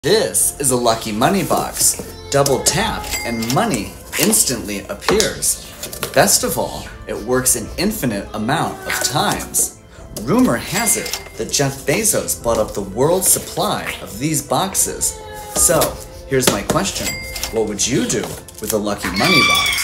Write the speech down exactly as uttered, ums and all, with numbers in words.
This is a lucky money box. Double tap and money instantly appears. Best of all, it works an infinite amount of times. Rumor has it that Jeff Bezos bought up the world's supply of these boxes. So, here's my question. What would you do with a lucky money box?